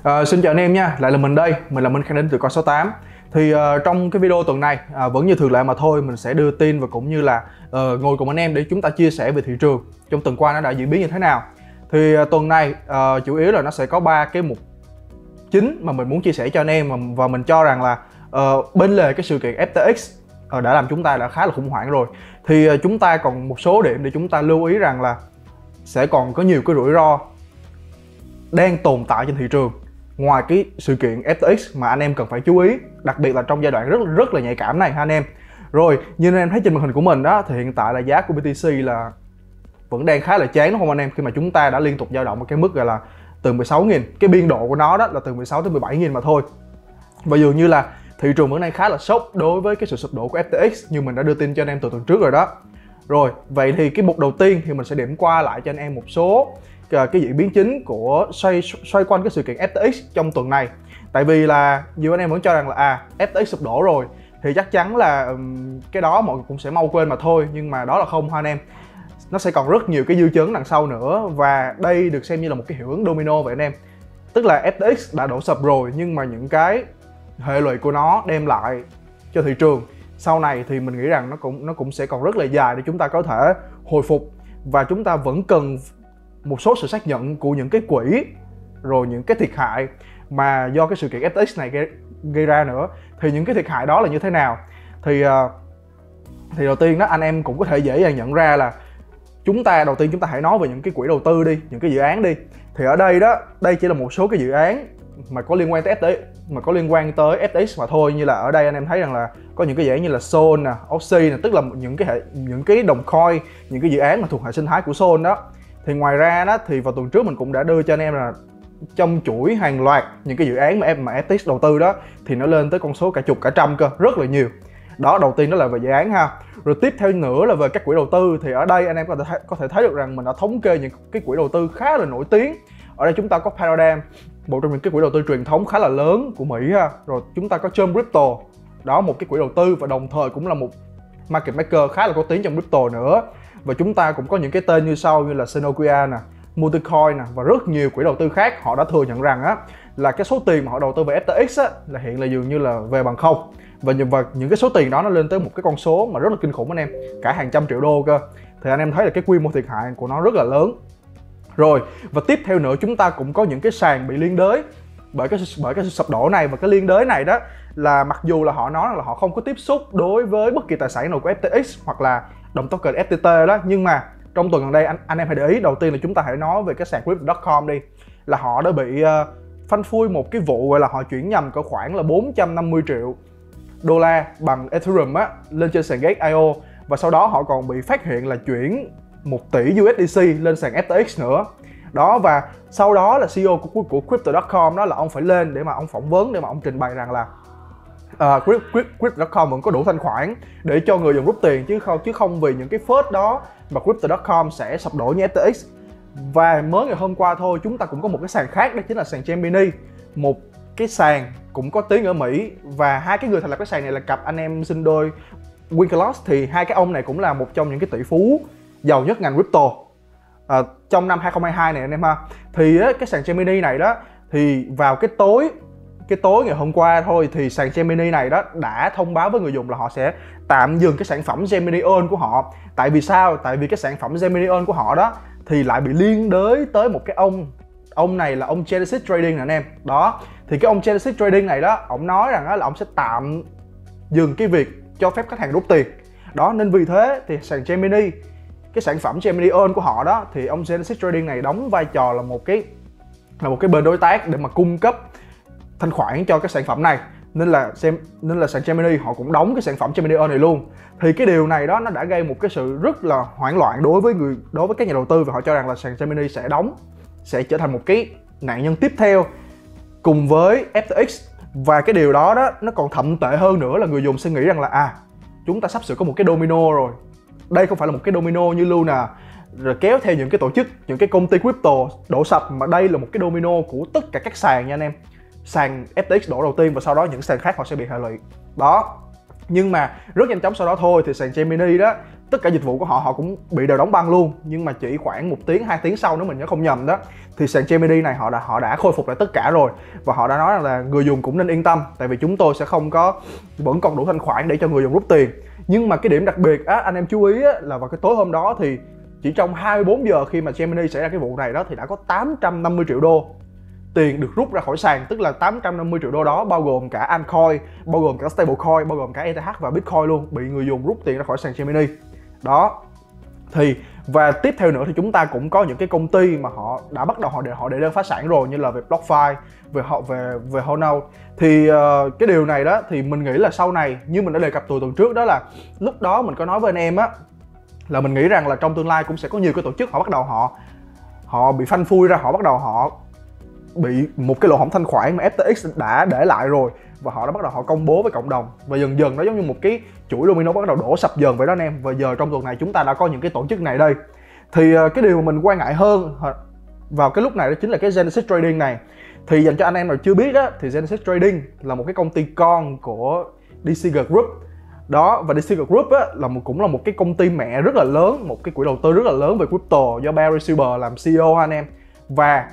Xin chào anh em nha, lại là mình đây, mình là Minh Khang đến từ Coin68. Thì trong cái video tuần này vẫn như thường lệ mà thôi, mình sẽ đưa tin và cũng như là ngồi cùng anh em để chúng ta chia sẻ về thị trường trong tuần qua nó đã diễn biến như thế nào. Thì tuần này chủ yếu là nó sẽ có 3 cái mục chính mà mình muốn chia sẻ cho anh em, và mình cho rằng là bên lề cái sự kiện FTX đã làm chúng ta đã khá là khủng hoảng rồi. Thì chúng ta còn một số điểm để chúng ta lưu ý rằng là sẽ còn có nhiều cái rủi ro đang tồn tại trên thị trường ngoài cái sự kiện FTX mà anh em cần phải chú ý, đặc biệt là trong giai đoạn rất là nhạy cảm này ha anh em. Rồi, như anh em thấy trên màn hình của mình đó, thì hiện tại là giá của BTC là vẫn đang khá là chán đúng không anh em, khi mà chúng ta đã liên tục dao động ở cái mức gọi là từ 16.000, cái biên độ của nó đó là từ 16 tới 17.000 mà thôi. Và dường như là thị trường vẫn đang khá là sốc đối với cái sự sụp đổ của FTX như mình đã đưa tin cho anh em từ tuần trước rồi đó. Rồi, vậy thì cái mục đầu tiên thì mình sẽ điểm qua lại cho anh em một số cái diễn biến chính của xoay quanh cái sự kiện FTX trong tuần này. Tại vì là nhiều anh em vẫn cho rằng là FTX sụp đổ rồi thì chắc chắn là cái đó mọi người cũng sẽ mau quên mà thôi, nhưng mà đó là không ha anh em. Nó sẽ còn rất nhiều cái dư chấn đằng sau nữa, và đây được xem như là một cái hiệu ứng domino vậy anh em. Tức là FTX đã đổ sập rồi, nhưng mà những cái hệ lụy của nó đem lại cho thị trường sau này thì mình nghĩ rằng nó cũng sẽ còn rất là dài để chúng ta có thể hồi phục, và chúng ta vẫn cần một số sự xác nhận của những cái quỹ rồi những cái thiệt hại mà do cái sự kiện FTX này gây ra nữa. Thì những cái thiệt hại đó là như thế nào? Thì đầu tiên đó, anh em cũng có thể dễ dàng nhận ra là đầu tiên chúng ta hãy nói về những cái quỹ đầu tư đi, những cái dự án đi. Thì ở đây đó, đây chỉ là một số cái dự án mà có liên quan tới FTX mà thôi. Như là ở đây anh em thấy rằng là có những cái dự án như là Sol nè, Oxy nè, tức là những cái đồng coin, những cái dự án mà thuộc hệ sinh thái của Sol đó. Thì ngoài ra đó, thì vào tuần trước mình cũng đã đưa cho anh em là trong chuỗi hàng loạt những cái dự án mà FTX đầu tư đó, thì nó lên tới con số cả chục cả trăm cơ, rất là nhiều. Đó, đầu tiên đó là về dự án ha. Rồi tiếp theo nữa là về các quỹ đầu tư. Thì ở đây anh em có thể thấy được rằng mình đã thống kê những cái quỹ đầu tư khá là nổi tiếng. Ở đây chúng ta có Paradigm, một trong những cái quỹ đầu tư truyền thống khá là lớn của Mỹ ha. Rồi chúng ta có Chum Crypto, đó một cái quỹ đầu tư và đồng thời cũng là một market maker khá là có tiếng trong crypto nữa. Và chúng ta cũng có những cái tên như sau, như là Sinokia nè, Multicoin nè, và rất nhiều quỹ đầu tư khác. Họ đã thừa nhận rằng á là cái số tiền mà họ đầu tư về FTX á là hiện là dường như là về bằng không, và những cái số tiền đó nó lên tới một cái con số mà rất là kinh khủng anh em, cả hàng trăm triệu đô cơ. Thì anh em thấy là cái quy mô thiệt hại của nó rất là lớn. Rồi, và tiếp theo nữa chúng ta cũng có những cái sàn bị liên đới bởi cái sự sụp đổ này. Và cái liên đới này đó là mặc dù là họ nói là họ không có tiếp xúc đối với bất kỳ tài sản nào của FTX hoặc là đồng token FTT đó, nhưng mà trong tuần gần đây anh em hãy để ý. Đầu tiên là chúng ta hãy nói về cái sàn Crypto.com đi, là họ đã bị phanh phui một cái vụ gọi là họ chuyển nhầm có khoảng là 450 triệu đô la bằng Ethereum á lên trên sàn Gate.io, và sau đó họ còn bị phát hiện là chuyển 1 tỷ USDC lên sàn FTX nữa. Đó, và sau đó là CEO của Crypto.com đó là ông phải lên để mà ông phỏng vấn, để mà ông trình bày rằng là Crypto.com vẫn có đủ thanh khoản để cho người dùng rút tiền, chứ không vì những cái phớt đó mà Crypto.com sẽ sập đổ như FTX. Và mới ngày hôm qua thôi, chúng ta cũng có một cái sàn khác, đó chính là sàn Gemini, một cái sàn cũng có tiếng ở Mỹ, và hai cái người thành lập cái sàn này là cặp anh em sinh đôi Winklevoss. Thì hai cái ông này cũng là một trong những cái tỷ phú giàu nhất ngành crypto trong năm 2022 này anh em ha. Thì cái sàn Gemini này đó, thì vào cái tối ngày hôm qua thôi, thì sàn Gemini này đó đã thông báo với người dùng là họ sẽ tạm dừng cái sản phẩm Gemini Earn của họ. Tại vì sao? Tại vì cái sản phẩm Gemini Earn của họ đó thì lại bị liên đới tới một cái ông này là ông Genesis Trading nè anh em. Đó, thì cái ông Genesis Trading này đó, ông nói rằng là ông sẽ tạm dừng cái việc cho phép khách hàng rút tiền. Đó, nên vì thế thì sàn Gemini, cái sản phẩm Gemini Earn của họ đó, thì ông Genesis Trading này đóng vai trò là một cái bên đối tác để mà cung cấp thanh khoản cho cái sản phẩm này. Nên là sàn Gemini họ cũng đóng cái sản phẩm Gemini Earn này luôn. Thì cái điều này đó nó đã gây một cái sự rất là hoảng loạn đối với các nhà đầu tư, và họ cho rằng là sàn Gemini sẽ trở thành một cái nạn nhân tiếp theo cùng với FTX. Và cái điều đó đó nó còn thậm tệ hơn nữa là người dùng sẽ nghĩ rằng là chúng ta sắp sửa có một cái domino rồi. Đây không phải là một cái domino như Luna rồi kéo theo những cái tổ chức, những cái công ty crypto đổ sập, mà đây là một cái domino của tất cả các sàn nha anh em. Sàn FTX đổ đầu tiên và sau đó những sàn khác họ sẽ bị hệ lụy. Đó. Nhưng mà rất nhanh chóng sau đó thôi thì sàn Gemini đó tất cả dịch vụ của họ cũng bị đều đóng băng luôn. Nhưng mà chỉ khoảng 1 tiếng 2 tiếng sau, nếu mình nhớ không nhầm đó, thì sàn Gemini này họ đã khôi phục lại tất cả rồi. Và họ đã nói rằng là người dùng cũng nên yên tâm, tại vì chúng tôi sẽ vẫn còn đủ thanh khoản để cho người dùng rút tiền. Nhưng mà cái điểm đặc biệt anh em chú ý là vào cái tối hôm đó thì chỉ trong 24 giờ khi mà Gemini xảy ra cái vụ này đó, thì đã có 850 triệu đô tiền được rút ra khỏi sàn. Tức là 850 triệu đô đó bao gồm cả altcoin, bao gồm cả stablecoin, bao gồm cả ETH và Bitcoin luôn, bị người dùng rút tiền ra khỏi sàn Gemini đó. Thì và tiếp theo nữa thì chúng ta cũng có những cái công ty mà họ đã bắt đầu họ đệ đơn phá sản rồi, như là về BlockFi, về Hornode. Thì cái điều này đó thì mình nghĩ là sau này, như mình đã đề cập từ tuần trước đó, là lúc đó mình có nói với anh em á, là mình nghĩ rằng là trong tương lai cũng sẽ có nhiều cái tổ chức họ bắt đầu họ bị phanh phui ra, họ bắt đầu họ bị một cái lỗ hổng thanh khoản mà FTX đã để lại rồi, và họ đã bắt đầu họ công bố với cộng đồng, và dần dần nó giống như một cái chuỗi domino bắt đầu đổ sập dần vậy đó anh em. Và giờ trong tuần này chúng ta đã có những cái tổ chức này đây. Thì cái điều mà mình quan ngại hơn vào cái lúc này đó chính là cái Genesis Trading này. Thì dành cho anh em nào chưa biết đó, thì Genesis Trading là một cái công ty con của DCG Group đó, và DCG Group á, cũng là một cái công ty mẹ rất là lớn, một cái quỹ đầu tư rất là lớn về crypto do Barry Silbert làm CEO anh em. Và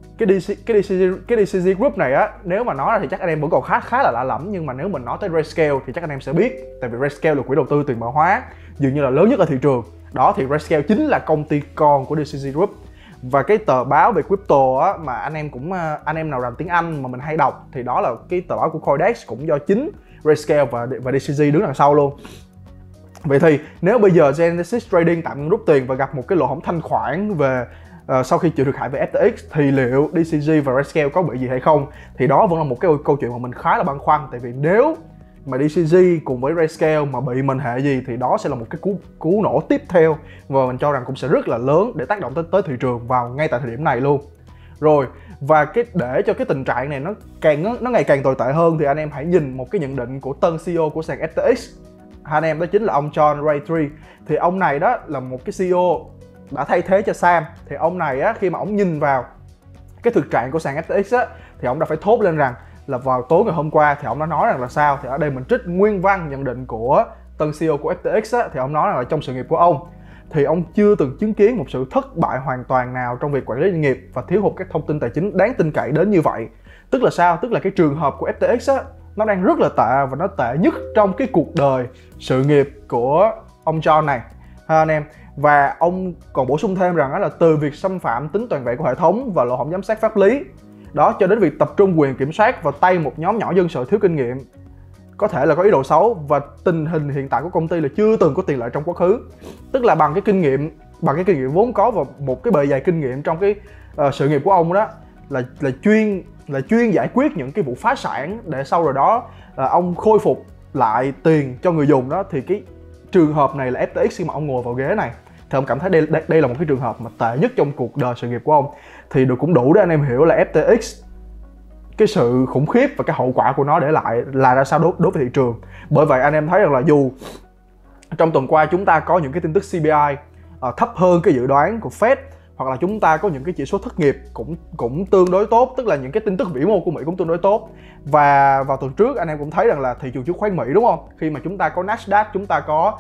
cái DCG Group này á, nếu mà nói ra thì chắc anh em vẫn còn khá là lạ lẫm, nhưng mà nếu mình nói tới Grayscale thì chắc anh em sẽ biết, tại vì Grayscale là quỹ đầu tư tiền mã hóa dường như là lớn nhất ở thị trường đó. Thì Grayscale chính là công ty con của DCG Group. Và cái tờ báo về crypto á, mà anh em nào làm tiếng Anh mà mình hay đọc, thì đó là cái tờ báo của Coindex, cũng do chính Grayscale và DCG đứng đằng sau luôn. Vậy thì nếu bây giờ Genesis Trading tạm ngưng rút tiền và gặp một cái lỗ hổng thanh khoản về sau khi chịu thiệt hại về FTX, thì liệu DCG và Grayscale có bị gì hay không? Thì đó vẫn là một cái câu chuyện mà mình khá là băn khoăn. Tại vì nếu mà DCG cùng với Grayscale mà bị mệnh hệ gì thì đó sẽ là một cái cú nổ tiếp theo, và mình cho rằng cũng sẽ rất là lớn để tác động tới thị trường vào ngay tại thời điểm này luôn. Rồi, và để cho cái tình trạng này nó ngày càng tồi tệ hơn, thì anh em hãy nhìn một cái nhận định của tân CEO của sàn FTX anh em, đó chính là ông John Ray Tree. Thì ông này đó là một cái CEO đã thay thế cho Sam. Thì ông này á, khi mà ông nhìn vào cái thực trạng của sàn FTX á, thì ông đã phải thốt lên rằng là vào tối ngày hôm qua thì ông đã nói rằng là sao. Thì ở đây mình trích nguyên văn nhận định của tân CEO của FTX á, thì ông nói rằng là trong sự nghiệp của ông thì ông chưa từng chứng kiến một sự thất bại hoàn toàn nào trong việc quản lý doanh nghiệp và thiếu hụt các thông tin tài chính đáng tin cậy đến như vậy. Tức là sao? Tức là cái trường hợp của FTX á, nó đang rất là tệ, và nó tệ nhất trong cái cuộc đời sự nghiệp của ông John này ha anh em. Và ông còn bổ sung thêm rằng là từ việc xâm phạm tính toàn vẹn của hệ thống và lỗ hổng giám sát pháp lý đó, cho đến việc tập trung quyền kiểm soát vào tay một nhóm nhỏ dân sự thiếu kinh nghiệm, có thể là có ý đồ xấu, và tình hình hiện tại của công ty là chưa từng có tiền lệ trong quá khứ. Tức là bằng cái kinh nghiệm vốn có và một cái bề dày kinh nghiệm trong cái sự nghiệp của ông đó, là chuyên giải quyết những cái vụ phá sản để sau rồi đó ông khôi phục lại tiền cho người dùng đó. Thì cái trường hợp này là FTX khi mà ông ngồi vào ghế này thì ông cảm thấy đây là một cái trường hợp mà tệ nhất trong cuộc đời sự nghiệp của ông. Thì cũng đủ để anh em hiểu là FTX, cái sự khủng khiếp và cái hậu quả của nó để lại là ra sao đối với thị trường. Bởi vậy anh em thấy rằng là dù trong tuần qua chúng ta có những cái tin tức CPI thấp hơn cái dự đoán của Fed, hoặc là chúng ta có những cái chỉ số thất nghiệp cũng tương đối tốt, tức là những cái tin tức vĩ mô của Mỹ cũng tương đối tốt. Và vào tuần trước anh em cũng thấy rằng là thị trường chứng khoán Mỹ, đúng không? Khi mà chúng ta có Nasdaq, chúng ta có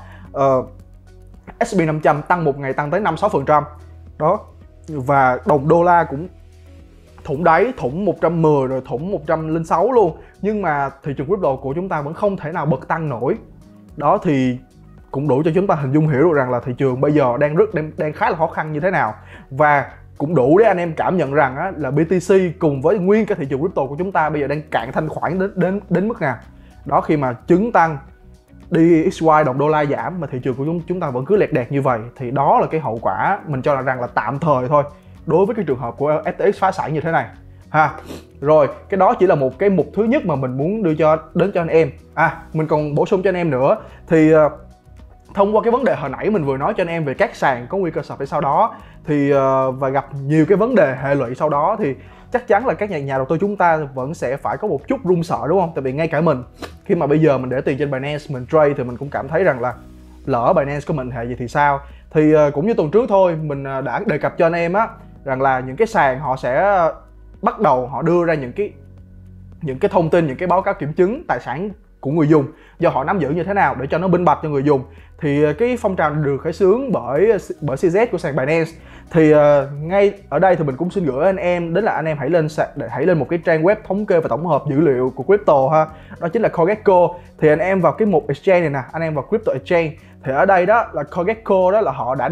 S&P 500 tăng một ngày tăng tới 5-6% đó, và đồng đô la cũng thủng đáy, thủng 110 rồi thủng 106 luôn. Nhưng mà thị trường crypto của chúng ta vẫn không thể nào bật tăng nổi đó. Thì cũng đủ cho chúng ta hình dung hiểu được rằng là thị trường bây giờ đang khá là khó khăn như thế nào. Và cũng đủ để anh em cảm nhận rằng á, là BTC cùng với nguyên cái thị trường crypto của chúng ta bây giờ đang cạn thanh khoản đến mức nào đó. Khi mà chứng tăng, DXY đồng đô la giảm mà thị trường của chúng ta vẫn cứ lẹt đẹt như vậy, thì đó là cái hậu quả mình cho rằng là tạm thời thôi đối với cái trường hợp của FTX phá sản như thế này ha. Rồi, cái đó chỉ là một cái mục thứ nhất mà mình muốn đưa đến cho anh em. Mình còn bổ sung cho anh em nữa. Thì thông qua cái vấn đề hồi nãy mình vừa nói cho anh em về các sàn có nguy cơ sập hay sau đó, thì và gặp nhiều cái vấn đề hệ lụy sau đó, thì chắc chắn là các nhà đầu tư chúng ta vẫn sẽ phải có một chút run sợ, đúng không? Tại vì ngay cả mình, khi mà bây giờ mình để tiền trên Binance mình trade, thì mình cũng cảm thấy rằng là lỡ Binance có mệnh hệ gì thì sao. Thì cũng như tuần trước thôi, mình đã đề cập cho anh em á, rằng là những cái sàn họ sẽ bắt đầu họ đưa ra những cái thông tin, những cái báo cáo kiểm chứng tài sản của người dùng, do họ nắm giữ như thế nào để cho nó minh bạch cho người dùng. Thì cái phong trào được khởi xướng bởi CZ của sàn Binance. Thì ngay ở đây thì mình cũng xin gửi anh em đến là anh em hãy lên một cái trang web thống kê và tổng hợp dữ liệu của crypto ha, đó chính là CoinGecko. Thì anh em vào cái mục exchange này nè, anh em vào crypto exchange, thì ở đây đó là CoinGecko, đó là họ đã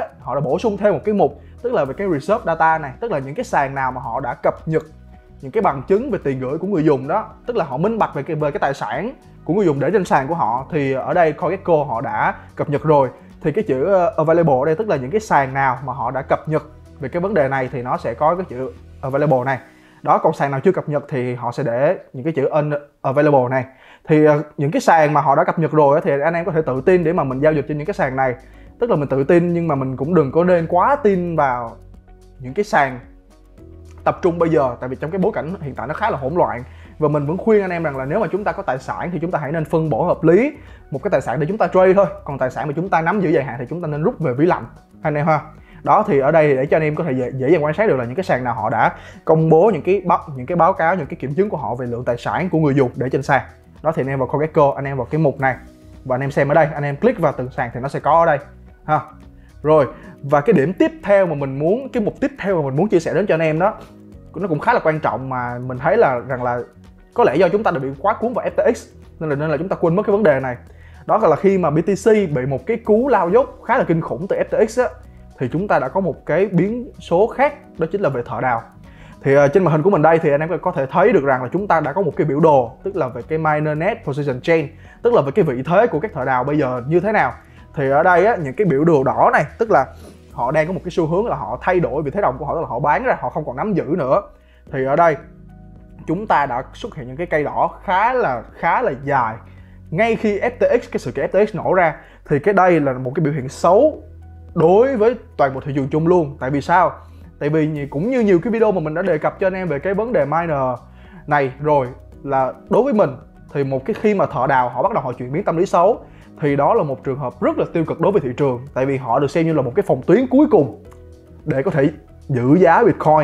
bổ sung thêm một cái mục, tức là về cái reserve data này, tức là những cái sàn nào mà họ đã cập nhật những cái bằng chứng về tiền gửi của người dùng đó, tức là họ minh bạch về cái tài sản của người dùng để trên sàn của họ. Thì ở đây CoinGecko họ đã cập nhật rồi. Thì cái chữ available ở đây tức là những cái sàn nào mà họ đã cập nhật về cái vấn đề này thì nó sẽ có cái chữ available này. Đó, còn sàn nào chưa cập nhật thì họ sẽ để những cái chữ unavailable này. Thì những cái sàn mà họ đã cập nhật rồi thì anh em có thể tự tin để mà mình giao dịch trên những cái sàn này. Tức là mình tự tin nhưng mà mình cũng đừng có nên quá tin vào những cái sàn tập trung bây giờ, tại vì trong cái bối cảnh hiện tại nó khá là hỗn loạn. Và mình vẫn khuyên anh em rằng là nếu mà chúng ta có tài sản thì chúng ta hãy nên phân bổ hợp lý một cái tài sản để chúng ta trade thôi, còn tài sản mà chúng ta nắm giữ dài hạn thì chúng ta nên rút về ví lạnh anh em ha. Đó, thì ở đây để cho anh em có thể dễ dàng quan sát được là những cái sàn nào họ đã công bố những cái báo cáo, những cái kiểm chứng của họ về lượng tài sản của người dùng để trên sàn. Đó, thì anh em vào CoinGecko, anh em vào cái mục này và anh em xem ở đây, anh em click vào từng sàn thì nó sẽ có ở đây ha. Rồi, và cái điểm tiếp theo mà mình muốn, cái mục tiếp theo mà mình muốn chia sẻ đến cho anh em đó, nó cũng khá là quan trọng, mà mình thấy rằng là có lẽ do chúng ta đã bị quá cuốn vào FTX nên là chúng ta quên mất cái vấn đề này. Đó là khi mà BTC bị một cái cú lao dốc khá là kinh khủng từ FTX á, thì chúng ta đã có một cái biến số khác, đó chính là về thợ đào. Thì trên màn hình của mình đây thì anh em có thể thấy được rằng là chúng ta đã có một cái biểu đồ, tức là về cái miner net position chain, tức là về cái vị thế của các thợ đào bây giờ như thế nào. Thì ở đây á, những cái biểu đồ đỏ này tức là họ đang có một cái xu hướng là họ thay đổi vị thế đồng của họ, tức là họ bán ra, họ không còn nắm giữ nữa. Thì ở đây chúng ta đã xuất hiện những cái cây đỏ khá là dài. Ngay khi cái sự kiện FTX nổ ra thì cái đây là một cái biểu hiện xấu đối với toàn bộ thị trường chung luôn. Tại vì sao? Tại vì cũng như nhiều cái video mà mình đã đề cập cho anh em về cái vấn đề miner này rồi, là đối với mình thì khi mà thợ đào họ bắt đầu họ chuyển biến tâm lý xấu thì đó là một trường hợp rất là tiêu cực đối với thị trường. Tại vì họ được xem như là một cái phòng tuyến cuối cùng để có thể giữ giá Bitcoin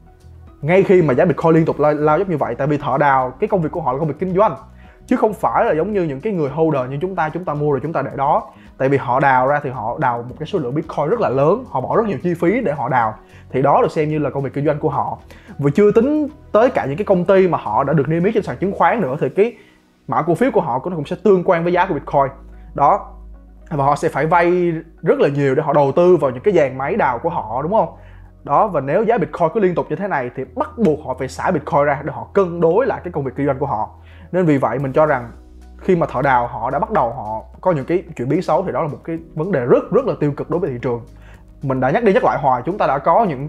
ngay khi mà giá Bitcoin liên tục lao dốc như vậy. Tại vì thợ đào, cái công việc của họ là công việc kinh doanh, chứ không phải là giống như những cái người holder như chúng ta mua rồi chúng ta để đó. Tại vì họ đào ra thì họ đào một cái số lượng Bitcoin rất là lớn, họ bỏ rất nhiều chi phí để họ đào, thì đó được xem như là công việc kinh doanh của họ. Và chưa tính tới cả những cái công ty mà họ đã được niêm yết trên sàn chứng khoán nữa, thì cái mã cổ phiếu của họ nó cũng sẽ tương quan với giá của Bitcoin đó. Và họ sẽ phải vay rất là nhiều để họ đầu tư vào những cái dàn máy đào của họ, đúng không? Đó, và nếu giá Bitcoin cứ liên tục như thế này thì bắt buộc họ phải xả Bitcoin ra để họ cân đối lại cái công việc kinh doanh của họ. Nên vì vậy mình cho rằng khi mà thợ đào họ đã bắt đầu họ có những cái chuyển biến xấu thì đó là một cái vấn đề rất là tiêu cực đối với thị trường. Mình đã nhắc đi nhắc lại hoài, chúng ta đã có những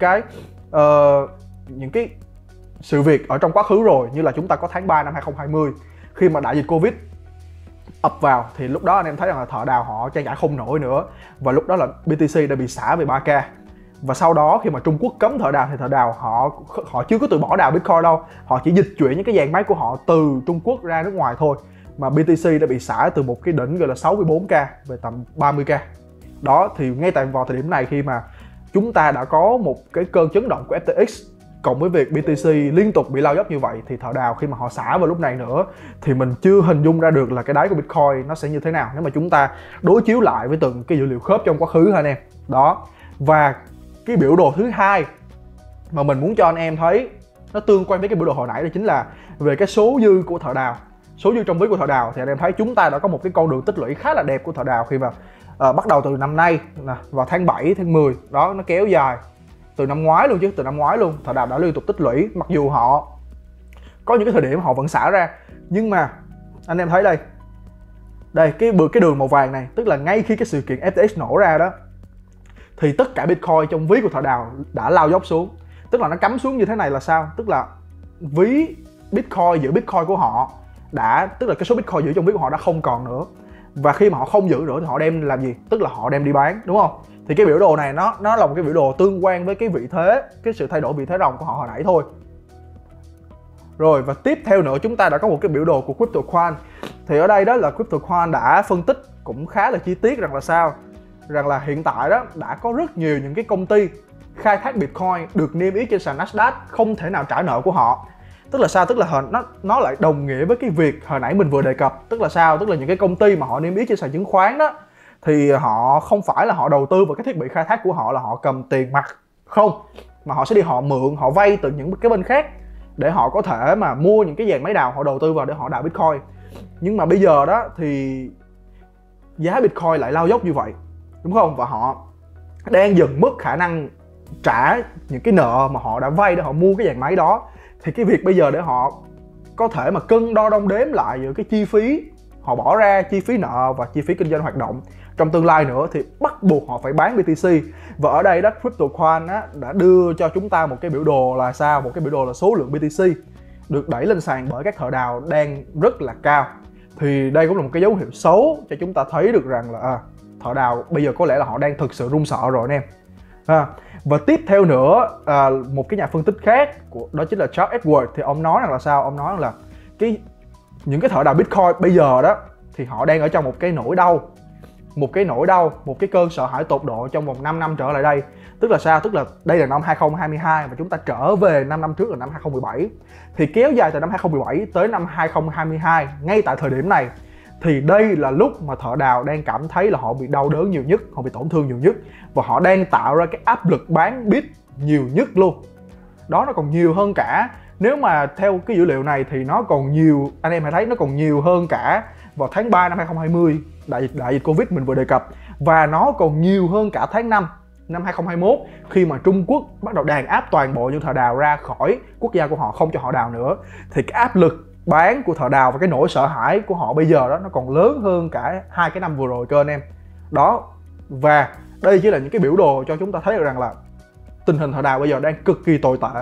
cái sự việc ở trong quá khứ rồi, như là chúng ta có tháng 3 năm 2020 khi mà đại dịch Covid ập vào, thì lúc đó anh em thấy rằng là thợ đào họ trang trải không nổi nữa, và lúc đó là BTC đã bị xả về 3k. Và sau đó khi mà Trung Quốc cấm thợ đào thì thợ đào họ chưa có từ bỏ đào Bitcoin đâu, họ chỉ dịch chuyển những cái dàn máy của họ từ Trung Quốc ra nước ngoài thôi, mà BTC đã bị xả từ một cái đỉnh gọi là 64k về tầm 30k. Đó, thì ngay vào thời điểm này khi mà chúng ta đã có một cái cơn chấn động của FTX cộng với việc BTC liên tục bị lao dốc như vậy, thì thợ đào khi mà họ xả vào lúc này nữa thì mình chưa hình dung ra được là cái đáy của Bitcoin nó sẽ như thế nào nếu mà chúng ta đối chiếu lại với từng cái dữ liệu khớp trong quá khứ ha anh em. Đó, và cái biểu đồ thứ hai mà mình muốn cho anh em thấy nó tương quan với cái biểu đồ hồi nãy, đó chính là về cái số dư của thợ đào, số dư trong ví của thợ đào. Thì anh em thấy chúng ta đã có một cái con đường tích lũy khá là đẹp của thợ đào khi mà bắt đầu từ năm nay vào tháng 7, tháng 10 đó, nó kéo dài từ năm ngoái luôn, từ năm ngoái luôn thợ đào đã liên tục tích lũy. Mặc dù họ có những cái thời điểm họ vẫn xả ra, nhưng mà anh em thấy đây cái đường màu vàng này, tức là ngay khi cái sự kiện FTX nổ ra đó thì tất cả Bitcoin trong ví của thợ đào đã lao dốc xuống. Tức là nó cắm xuống như thế này là sao? Tức là ví Bitcoin, giữ Bitcoin của họ tức là cái số Bitcoin giữ trong ví của họ đã không còn nữa. Và khi mà họ không giữ nữa thì họ đem làm gì? Tức là họ đem đi bán, đúng không? Thì cái biểu đồ này nó là một cái biểu đồ tương quan với cái vị thế, cái sự thay đổi vị thế ròng của họ hồi nãy thôi. Rồi, và tiếp theo nữa chúng ta đã có một cái biểu đồ của CryptoQuant. Thì ở đây đó là CryptoQuant đã phân tích cũng khá là chi tiết rằng là sao? Rằng là hiện tại đó đã có rất nhiều những cái công ty khai thác Bitcoin được niêm yết trên sàn Nasdaq không thể nào trả nợ của họ. Tức là sao? Tức là nó lại đồng nghĩa với cái việc hồi nãy mình vừa đề cập. Tức là sao? Tức là những cái công ty mà họ niêm yết trên sàn chứng khoán đó, thì họ không phải là họ đầu tư vào cái thiết bị khai thác của họ là họ cầm tiền mặt không, mà họ sẽ đi họ mượn, họ vay từ những cái bên khác để họ có thể mà mua những cái dàn máy đào, họ đầu tư vào để họ đào Bitcoin. Nhưng mà bây giờ đó thì giá Bitcoin lại lao dốc như vậy, đúng không? Và họ đang dần mất khả năng trả những cái nợ mà họ đã vay để họ mua cái dàn máy đó. Thì cái việc bây giờ để họ có thể mà cân đo đong đếm lại giữa cái chi phí họ bỏ ra, chi phí nợ và chi phí kinh doanh hoạt động trong tương lai nữa, thì bắt buộc họ phải bán BTC. Và ở đây đó, CryptoQuant đã đưa cho chúng ta một cái biểu đồ là sao? Một cái biểu đồ là số lượng BTC được đẩy lên sàn bởi các thợ đào đang rất là cao. Thì đây cũng là một cái dấu hiệu xấu cho chúng ta thấy được rằng là thợ đào bây giờ có lẽ là họ đang thực sự run sợ rồi anh em. Và tiếp theo nữa, một cái nhà phân tích khác đó chính là Charles Edward, thì ông nói rằng là sao? Ông nói rằng là những cái thợ đào Bitcoin bây giờ đó thì họ đang ở trong một cái nỗi đau, một cái cơn sợ hãi tột độ trong vòng 5 năm trở lại đây. Tức là sao? Tức là đây là năm 2022 và chúng ta trở về 5 năm trước là năm 2017. Thì kéo dài từ năm 2017 tới năm 2022, ngay tại thời điểm này thì đây là lúc mà thợ đào đang cảm thấy là họ bị đau đớn nhiều nhất, họ bị tổn thương nhiều nhất, và họ đang tạo ra cái áp lực bán bit nhiều nhất luôn. Đó, nó còn nhiều hơn cả, nếu mà theo cái dữ liệu này thì nó còn nhiều, anh em hãy thấy nó còn nhiều hơn cả vào tháng 3 năm 2020, đại dịch Covid mình vừa đề cập, và nó còn nhiều hơn cả tháng 5 năm 2021 khi mà Trung Quốc bắt đầu đàn áp toàn bộ những thợ đào ra khỏi quốc gia của họ, không cho họ đào nữa. Thì cái áp lực bán của thợ đào và cái nỗi sợ hãi của họ bây giờ đó nó còn lớn hơn cả 2 cái năm vừa rồi cơ anh em. Đó, và đây chỉ là những cái biểu đồ cho chúng ta thấy được rằng là tình hình thợ đào bây giờ đang cực kỳ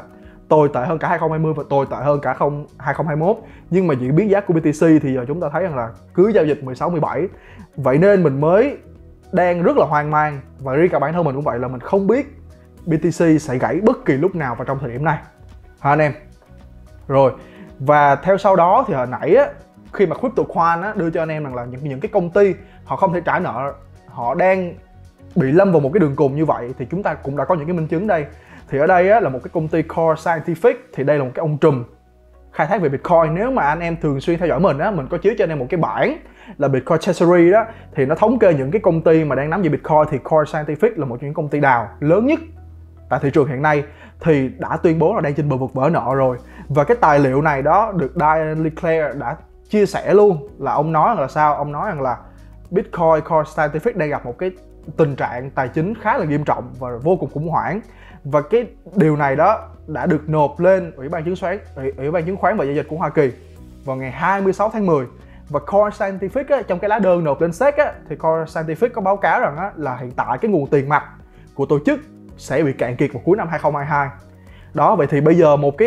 tồi tệ hơn cả 2020 và tồi tệ hơn cả 2021. Nhưng mà diễn biến giá của BTC thì giờ chúng ta thấy rằng là cứ giao dịch 16, 17. Vậy nên mình mới đang rất là hoang mang, và riêng cả bản thân mình cũng vậy, là mình không biết BTC sẽ gãy bất kỳ lúc nào vào trong thời điểm này anh em. Rồi, và theo sau đó thì hồi nãy khi mà CryptoQuant đưa cho anh em rằng là những cái công ty họ không thể trả nợ, họ đang bị lâm vào một cái đường cùng như vậy, thì chúng ta cũng đã có những cái minh chứng đây. Thì ở đây là một cái công ty Core Scientific, thì đây là một cái ông trùm khai thác về Bitcoin. Nếu mà anh em thường xuyên theo dõi mình có chiếu cho anh em một cái bảng là Bitcoin Treasury đó, thì nó thống kê những cái công ty mà đang nắm giữ Bitcoin. Thì Core Scientific là một trong những công ty đào lớn nhất tại thị trường hiện nay, thì đã tuyên bố là đang trên bờ vực vỡ nợ rồi. Và cái tài liệu này đó được Diane Leclerc đã chia sẻ luôn, là ông nói rằng là sao? Ông nói rằng là Bitcoin Core Scientific đang gặp một cái tình trạng tài chính khá là nghiêm trọng và vô cùng khủng hoảng. Và cái điều này đó đã được nộp lên Ủy ban chứng khoán và giao dịch của Hoa Kỳ vào ngày 26 tháng 10. Và Core Scientific trong cái lá đơn nộp lên SEC thì Core Scientific có báo cáo rằng là hiện tại cái nguồn tiền mặt của tổ chức sẽ bị cạn kiệt vào cuối năm 2022. Đó, vậy thì bây giờ một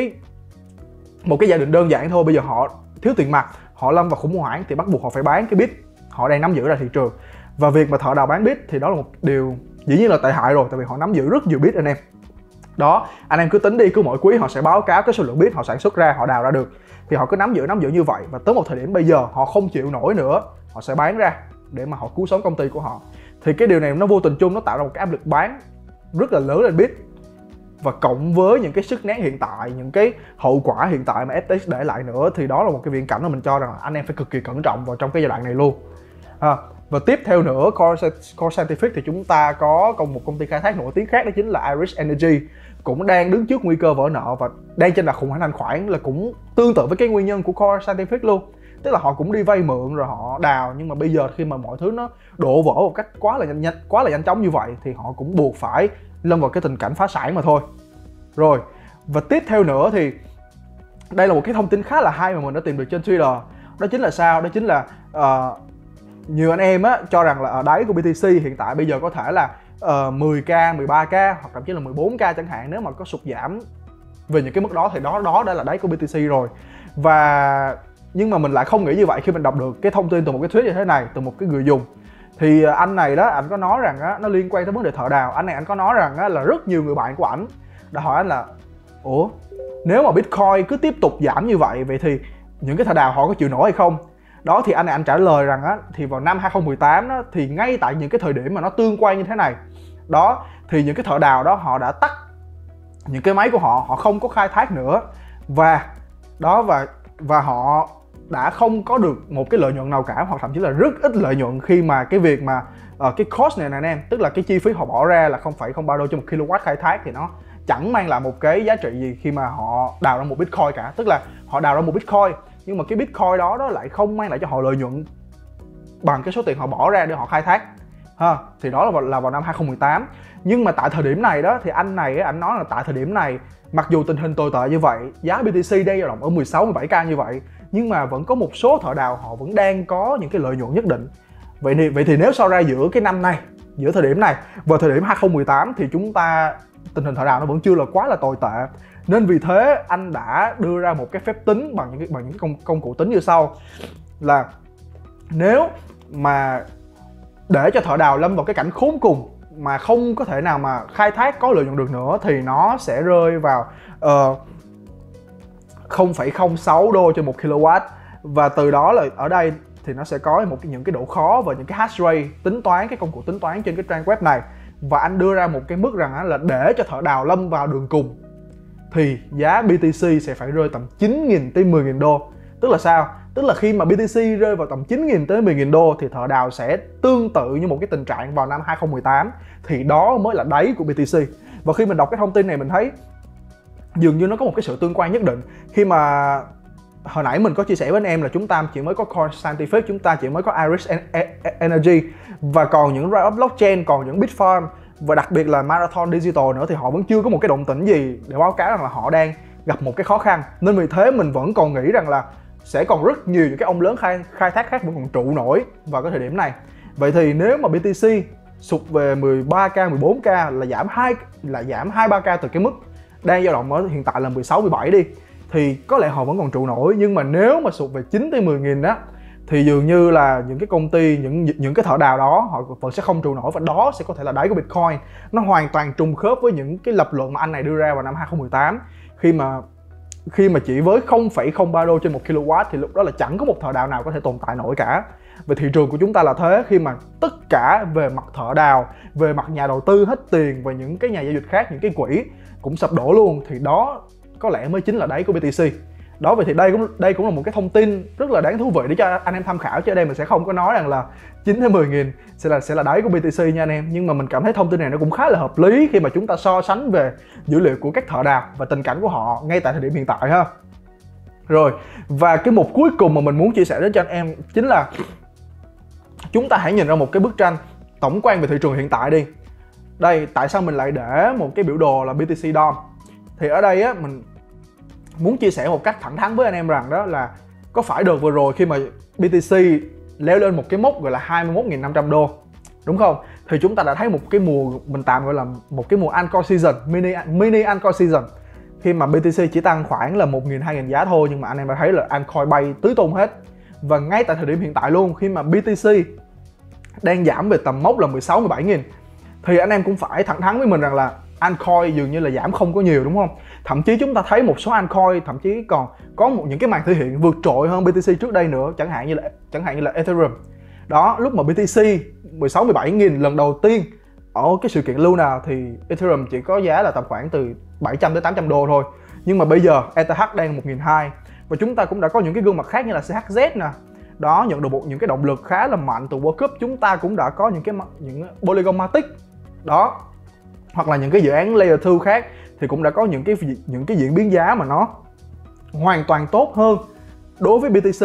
cái giả định đơn giản thôi, bây giờ họ thiếu tiền mặt, họ lâm vào khủng hoảng thì bắt buộc họ phải bán cái bit họ đang nắm giữ ra thị trường. Và việc mà thợ đào bán bit thì đó là một điều dĩ nhiên là tệ hại rồi, tại vì họ nắm giữ rất nhiều bit anh em. Đó, anh em cứ tính đi, cứ mỗi quý họ sẽ báo cáo cái số lượng bit họ sản xuất ra, họ đào ra được, thì họ cứ nắm giữ như vậy. Và tới một thời điểm bây giờ họ không chịu nổi nữa, họ sẽ bán ra để mà họ cứu sống công ty của họ. Thì cái điều này nó vô tình chung nó tạo ra một cái áp lực bán rất là lớn lên bit. Và cộng với những cái sức nén hiện tại, những cái hậu quả hiện tại mà FTX để lại nữa, thì đó là một cái viễn cảnh mà mình cho rằng là anh em phải cực kỳ cẩn trọng vào trong cái giai đoạn này luôn. Và tiếp theo nữa, Core Scientific thì chúng ta có một công ty khai thác nổi tiếng khác, đó chính là Iris Energy, cũng đang đứng trước nguy cơ vỡ nợ và đang trên đà khủng hoảng thanh khoản, là cũng tương tự với cái nguyên nhân của Core Scientific luôn. Tức là họ cũng đi vay mượn rồi họ đào, nhưng mà bây giờ khi mà mọi thứ nó đổ vỡ một cách quá là nhanh chóng như vậy thì họ cũng buộc phải lâm vào cái tình cảnh phá sản mà thôi. Rồi, và tiếp theo nữa thì đây là một cái thông tin khá là hay mà mình đã tìm được trên Twitter. Đó chính là sao? Đó chính là nhiều anh em cho rằng là ở đáy của BTC hiện tại bây giờ có thể là 10k, 13k hoặc thậm chí là 14k chẳng hạn. Nếu mà có sụt giảm về những cái mức đó thì đó đã là đáy của BTC rồi. Nhưng mà mình lại không nghĩ như vậy khi mình đọc được cái thông tin từ một cái tweet như thế này từ một cái người dùng. Thì anh này đó, anh có nói rằng nó liên quan tới vấn đề thợ đào. Anh có nói rằng là rất nhiều người bạn của ảnh đã hỏi anh là ủa, nếu mà Bitcoin cứ tiếp tục giảm như vậy thì những cái thợ đào họ có chịu nổi hay không? Đó, thì anh trả lời rằng thì vào năm 2018 đó, thì ngay tại những cái thời điểm mà nó tương quan như thế này đó, thì những cái thợ đào đó họ đã tắt những cái máy của họ, họ không có khai thác nữa. Và đó. Và họ đã không có được một cái lợi nhuận nào cả, hoặc thậm chí là rất ít lợi nhuận khi mà cái việc mà cái cost này nè anh em, tức là cái chi phí họ bỏ ra là 0,03 đô cho 1 kW khai thác, thì nó chẳng mang lại một cái giá trị gì khi mà họ đào ra một Bitcoin cả. Tức là họ đào ra một Bitcoin nhưng mà cái Bitcoin đó lại không mang lại cho họ lợi nhuận bằng cái số tiền họ bỏ ra để họ khai thác ha. Thì đó là vào năm 2018. Nhưng mà tại thời điểm này đó thì anh nói là tại thời điểm này, mặc dù tình hình tồi tệ như vậy, giá BTC đang dao động ở 16-17k như vậy, nhưng mà vẫn có một số thợ đào họ vẫn đang có những cái lợi nhuận nhất định. Vậy thì nếu so ra giữa cái năm này, giữa thời điểm này và thời điểm 2018 thì chúng ta tình hình thợ đào nó vẫn chưa là quá là tồi tệ. Nên vì thế anh đã đưa ra một cái phép tính bằng những cái công cụ tính như sau, là nếu mà để cho thợ đào lâm vào cái cảnh khốn cùng mà không có thể nào mà khai thác có lợi nhuận được nữa, thì nó sẽ rơi vào 0,06 đô trên 1 kW. Và từ đó là ở đây thì nó sẽ có những cái độ khó và những cái hash rate tính toán, cái công cụ tính toán trên cái trang web này. Và anh đưa ra một cái mức rằng là để cho thợ đào lâm vào đường cùng thì giá BTC sẽ phải rơi tầm 9.000 tới 10.000 đô. Tức là sao? Tức là khi mà BTC rơi vào tầm 9.000 tới 10.000 đô thì thợ đào sẽ tương tự như một cái tình trạng vào năm 2018. Thì đó mới là đáy của BTC. Và khi mình đọc cái thông tin này mình thấy dường như nó có một cái sự tương quan nhất định. Khi mà hồi nãy mình có chia sẻ với anh em là chúng ta chỉ mới có Core Scientific, chúng ta chỉ mới có Iris Energy, và còn những Riot Blockchain, còn những Bitfarm và đặc biệt là Marathon Digital nữa, thì họ vẫn chưa có một cái động tĩnh gì để báo cáo rằng là họ đang gặp một cái khó khăn. Nên vì thế mình vẫn còn nghĩ rằng là sẽ còn rất nhiều những cái ông lớn khai thác khác vẫn còn trụ nổi vào cái thời điểm này. Vậy thì nếu mà BTC sụt về 13k, 14k là giảm 2-3k từ cái mức đang dao động ở hiện tại là 16, 17 đi, thì có lẽ họ vẫn còn trụ nổi. Nhưng mà nếu mà sụt về 9 tới 10.000 đó thì dường như là những cái công ty, những cái thợ đào đó họ vẫn sẽ không trụ nổi, và đó sẽ có thể là đáy của Bitcoin. Nó hoàn toàn trùng khớp với những cái lập luận mà anh này đưa ra vào năm 2018, khi mà chỉ với 0,03 đô trên 1 kW thì lúc đó là chẳng có một thợ đào nào có thể tồn tại nổi cả. Về thị trường của chúng ta là thế, khi mà tất cả về mặt thợ đào, về mặt nhà đầu tư hết tiền và những cái nhà giao dịch khác, những cái quỹ cũng sập đổ luôn, thì đó có lẽ mới chính là đáy của BTC. Đó, vậy thì đây cũng là một cái thông tin rất là đáng thú vị để cho anh em tham khảo, chứ ở đây mình sẽ không có nói rằng là 9 tới 10.000 sẽ là đáy của BTC nha anh em. Nhưng mà mình cảm thấy thông tin này nó cũng khá là hợp lý khi mà chúng ta so sánh về dữ liệu của các thợ đào và tình cảnh của họ ngay tại thời điểm hiện tại ha. Rồi, và cái mục cuối cùng mà mình muốn chia sẻ đến cho anh em chính là chúng ta hãy nhìn ra một cái bức tranh tổng quan về thị trường hiện tại đi. Đây, tại sao mình lại để một cái biểu đồ là BTC DOM? Thì ở đây á, mình muốn chia sẻ một cách thẳng thắn với anh em rằng đó là có phải đợt vừa rồi khi mà BTC leo lên một cái mốc gọi là 21.500 đô, đúng không? Thì chúng ta đã thấy một cái mùa, mình tạm gọi là một cái mùa Ancore Season, mini Ancore Season, khi mà BTC chỉ tăng khoảng là 1.000-2.000 giá thôi, nhưng mà anh em đã thấy là Ancoin bay tứ tung hết. Và ngay tại thời điểm hiện tại luôn, khi mà BTC đang giảm về tầm mốc là 16-17.000, thì anh em cũng phải thẳng thắn với mình rằng là Ancoin dường như là giảm không có nhiều, đúng không? Thậm chí chúng ta thấy một số Ancoin thậm chí còn có những cái màn thể hiện vượt trội hơn BTC trước đây nữa, chẳng hạn như là Ethereum. Đó, lúc mà BTC 16-17.000 lần đầu tiên ở cái sự kiện Luna thì Ethereum chỉ có giá là tầm khoảng từ 700 tới 800 đô thôi. Nhưng mà bây giờ ETH đang 1.200, và chúng ta cũng đã có những cái gương mặt khác như là CHZ nè. Đó, nhận được những cái động lực khá là mạnh từ World Cup. Chúng ta cũng đã có những Polygon Matic. Đó, hoặc là những cái dự án Layer 2 khác thì cũng đã có những cái diễn biến giá mà nó hoàn toàn tốt hơn đối với BTC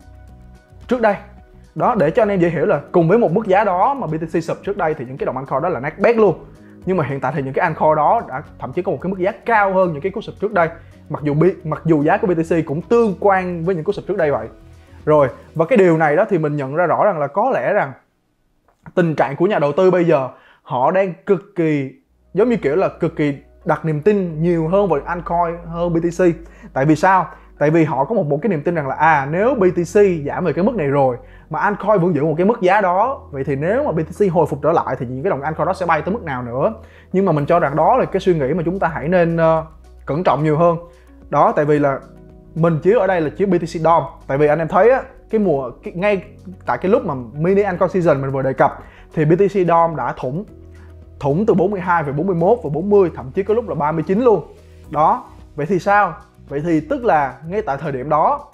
trước đây. Đó, để cho anh em dễ hiểu là cùng với một mức giá đó mà BTC sụp trước đây thì những cái đồng Ancore đó là nát bét luôn. Nhưng mà hiện tại thì những cái Ancore đó đã thậm chí có một cái mức giá cao hơn những cái cú sụp trước đây, mặc dù giá của BTC cũng tương quan với những cú sụp trước đây vậy. Rồi, và cái điều này đó thì mình nhận ra rõ rằng là có lẽ rằng tình trạng của nhà đầu tư bây giờ họ đang cực kỳ giống như kiểu là cực kỳ đặt niềm tin nhiều hơn vào Ancoin hơn BTC. Tại vì sao? Tại vì họ có một cái niềm tin rằng là nếu BTC giảm về cái mức này rồi mà Ancoin vẫn giữ một cái mức giá đó, vậy thì nếu mà BTC hồi phục trở lại thì những cái đồng Ancoin đó sẽ bay tới mức nào nữa. Nhưng mà mình cho rằng đó là cái suy nghĩ mà chúng ta hãy nên cẩn trọng nhiều hơn. Đó, tại vì là mình chiếu ở đây là chiếu BTC DOM. Tại vì anh em thấy á, ngay tại cái lúc mà mini Ancoin Season mình vừa đề cập thì BTC DOM đã thủng từ 42 về 41 và 40, thậm chí có lúc là 39 luôn. Đó, vậy thì sao? Vậy thì tức là ngay tại thời điểm đó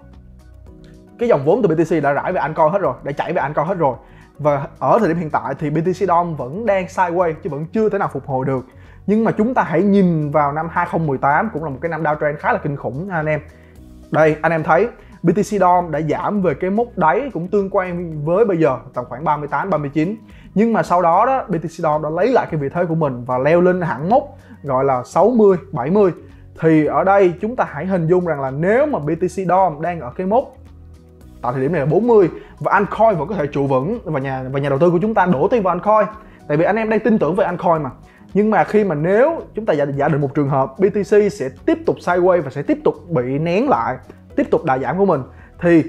cái dòng vốn từ BTC đã rải về altcoin hết rồi, đã chảy về altcoin hết rồi. Và ở thời điểm hiện tại thì BTC DOM vẫn đang sideways chứ vẫn chưa thể nào phục hồi được. Nhưng mà chúng ta hãy nhìn vào năm 2018, cũng là một cái năm downtrend khá là kinh khủng anh em. Đây, anh em thấy BTC DOM đã giảm về cái mốc đáy cũng tương quan với bây giờ tầm khoảng 38, 39. Nhưng mà sau đó BTC DOM đã lấy lại cái vị thế của mình và leo lên hẳn mốc gọi là 60, 70. Thì ở đây chúng ta hãy hình dung rằng là nếu mà BTC DOM đang ở cái mốc tại thời điểm này là 40 và altcoin vẫn có thể trụ vững và nhà đầu tư của chúng ta đổ tiền vào altcoin, tại vì anh em đang tin tưởng về altcoin mà. Nhưng mà khi mà nếu chúng ta giả định một trường hợp BTC sẽ tiếp tục sideways và sẽ tiếp tục bị nén lại, tiếp tục đà giảm của mình, thì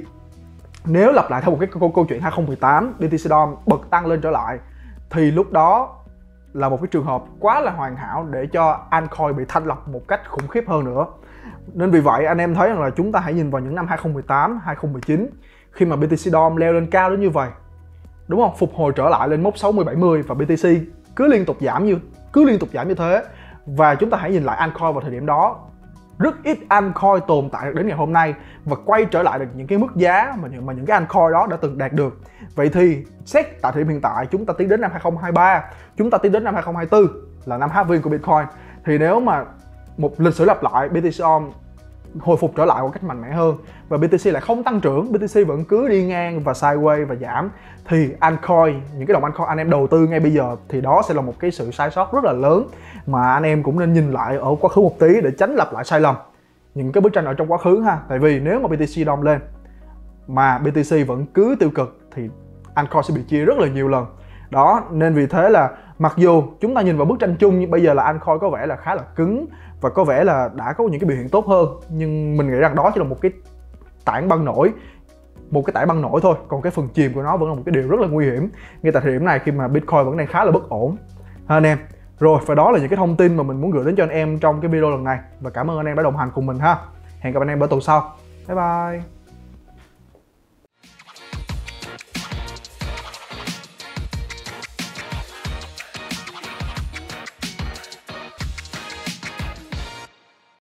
nếu lặp lại theo một cái câu chuyện 2018 BTC DOM bật tăng lên trở lại thì lúc đó là một cái trường hợp quá là hoàn hảo để cho altcoin bị thanh lọc một cách khủng khiếp hơn nữa. Nên vì vậy anh em thấy rằng là chúng ta hãy nhìn vào những năm 2018, 2019 khi mà BTC DOM leo lên cao đến như vậy, đúng không? Phục hồi trở lại lên mốc 60, 70 và BTC cứ liên tục giảm như thế. Và chúng ta hãy nhìn lại altcoin vào thời điểm đó, rất ít altcoin tồn tại được đến ngày hôm nay và quay trở lại được những cái mức giá mà những cái altcoin đó đã từng đạt được. Vậy thì xét tại thời điểm hiện tại, chúng ta tiến đến năm 2023, chúng ta tiến đến năm 2024 là năm halving của Bitcoin. Thì nếu mà một lịch sử lặp lại, BTC DOM hồi phục trở lại một cách mạnh mẽ hơn và BTC lại không tăng trưởng, BTC vẫn cứ đi ngang và sideways và giảm, thì altcoin, những cái đồng altcoin anh em đầu tư ngay bây giờ thì đó sẽ là một cái sự sai sót rất là lớn mà anh em cũng nên nhìn lại ở quá khứ một tí để tránh lặp lại sai lầm những cái bức tranh ở trong quá khứ ha. Tại vì nếu mà BTC DOM lên mà BTC vẫn cứ tiêu cực thì altcoin sẽ bị chia rất là nhiều lần. Đó, nên vì thế là mặc dù chúng ta nhìn vào bức tranh chung nhưng bây giờ là altcoin có vẻ là khá là cứng và có vẻ là đã có những cái biểu hiện tốt hơn, nhưng mình nghĩ rằng đó chỉ là một cái tảng băng nổi thôi, còn cái phần chìm của nó vẫn là một cái điều rất là nguy hiểm ngay tại thời điểm này khi mà Bitcoin vẫn đang khá là bất ổn ha anh em. Rồi, và đó là những cái thông tin mà mình muốn gửi đến cho anh em trong cái video lần này và cảm ơn anh em đã đồng hành cùng mình ha. Hẹn gặp anh em ở tuần sau. Bye bye.